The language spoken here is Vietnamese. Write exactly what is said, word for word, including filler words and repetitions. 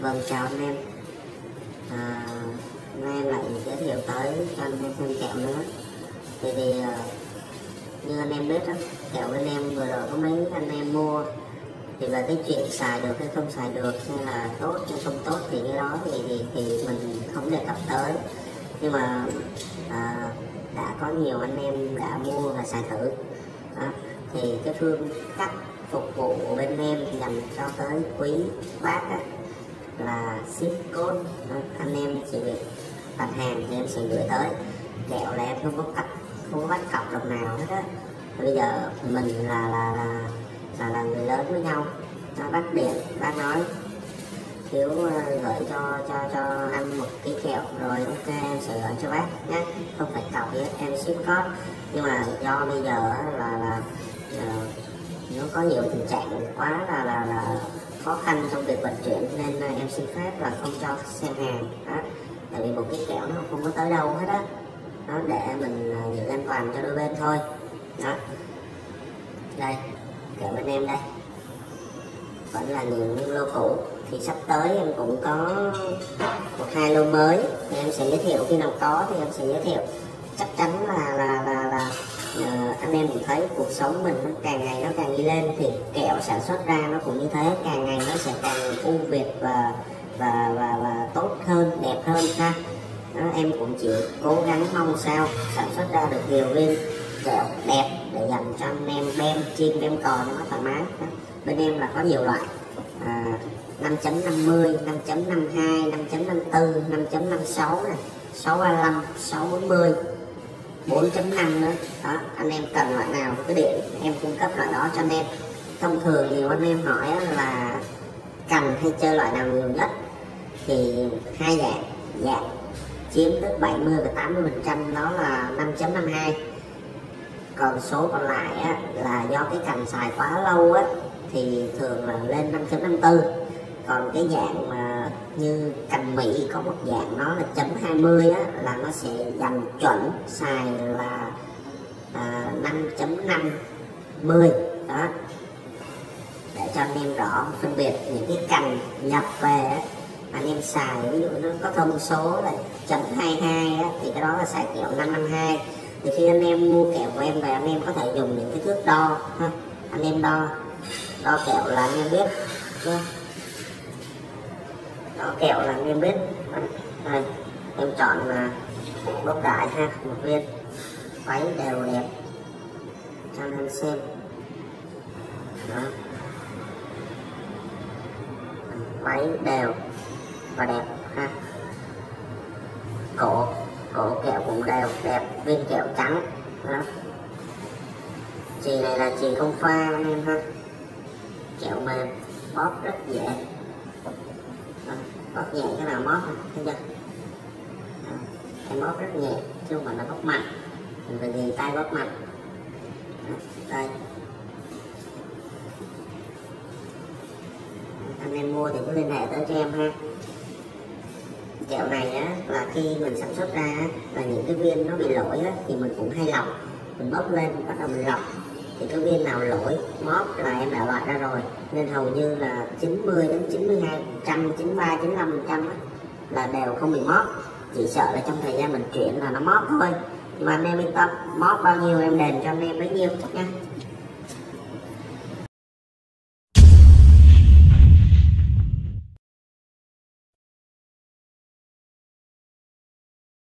Vâng, chào anh em. À, nay em lại giới thiệu tới cho anh em thêm kẹo nữa. Thì, thì như anh em biết đó, kẹo bên em vừa rồi có mấy anh em mua thì về cái chuyện xài được hay không xài được, hay là tốt hay không tốt thì cái đó thì thì, thì mình không đề cập tới. Nhưng mà à, đã có nhiều anh em đã mua và xài thử đó, thì cái phương cách phục vụ của bên em dành cho tới quý bác á, là ship code. Anh em chỉ việc đặt hàng thì em sẽ gửi tới. Kẹo là em không có cắt, không có bắt cọc đồng nào hết á. Bây giờ mình là là là là, là người lớn với nhau, nó bắt điện bác nói thiếu gửi cho cho cho anh một cái kẹo rồi ok em sẽ gửi cho bác nhé, không phải cọc gì hết, em ship code. Nhưng mà do bây giờ là là uh, nó có nhiều tình trạng quá là là là khó khăn trong việc vận chuyển nên em xin phép là không cho xem hàng đó. Tại vì một cái kẹo nó không có tới đâu hết á, nó để mình giữ an toàn cho đôi bên thôi đó. Đây kẹo bên em đây vẫn là những lô cũ, thì sắp tới em cũng có một hai lô mới thì em sẽ giới thiệu, khi nào có thì em sẽ giới thiệu. Chắc chắn là là là là uh, anh em cũng thấy cuộc sống mình nó càng ngày nó càng đi lên thì kẹo sản xuất ra nó cũng như thế, càng ngày nó sẽ càng ưu việt và và và và tốt hơn, đẹp hơn ha. Đó, em cũng chỉ cố gắng mong sao sản xuất ra được nhiều viên kẹo đẹp để dành cho anh em đem chiên đem cò cho nó thoải mái. Đó. Bên em là có nhiều loại à, năm chấm năm mươi, năm chấm năm hai, năm chấm năm tư, năm chấm năm sáu này, sáu ba lăm, sáu bốn mươi, bốn chấm năm nữa. Đó, anh em cần loại nào cứ điện em cung cấp loại đó cho anh em. Thông thường nhiều anh em hỏi là cần hay chơi loại nào nhiều nhất thì hai dạng dạng chiếm tới bảy mươi và tám mươi phần trăm đó là năm chấm năm hai. Còn số còn lại á, là do cái cành xài quá lâu á thì thường là lên năm chấm năm tư. Còn cái dạng mà như cành Mỹ có một dạng nó là chấm hai mươi á, là nó sẽ dành chuẩn xài là à, năm chấm năm mươi đó, để cho anh em rõ phân biệt những cái cành nhập về á, anh em xài ví dụ nó có thông số là chấm hai hai á, thì cái đó là xài kẹo năm năm hai. Thì khi anh em mua kẹo của em về anh em có thể dùng những cái thước đo ha, anh em đo đo kẹo là anh em biết ha. Đo kẹo là anh em biết. Đây em chọn là bốc đại ha, một viên váy đều đẹp cho anh em xem đó. Váy đều và đẹp ha, cổ cổ kẹo cũng đều đẹp, viên kẹo trắng đó. Chì này là chì không pha anh em ha, kẹo mềm bóp rất dễ đó. Bóp nhẹ cái nào móp thấy chưa, em bóp rất nhẹ chứ không phải là bóp mạnh, mình phải ghi tay bóp mạnh đó. Đây anh em mua thì cứ liên hệ tới cho em ha. Kẹo này á là khi mình sản xuất ra á, là những cái viên nó bị lỗi á, thì mình cũng hay lọc, mình bóp lên bắt đầu mình lọc thì cái viên nào lỗi móp là em đã loại ra rồi, nên hầu như là chín mươi đến chín mươi hai phần trăm, chín mươi ba, chín mươi lăm phần trăm là đều không bị móp, chỉ sợ là trong thời gian mình chuyển là nó móp thôi. Nhưng mà anh em yên tâm, móp bao nhiêu em đền cho anh em bấy nhiêu nha.